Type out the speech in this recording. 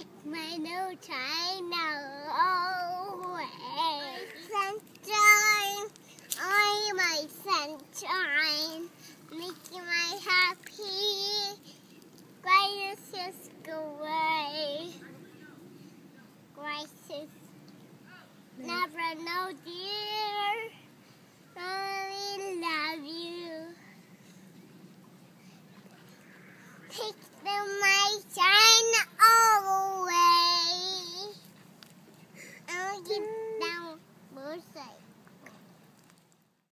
Take my new China away. Sunshine, oh my sunshine, making my happy. Crisis go away. Crisis, never know, dear. Only love you. Take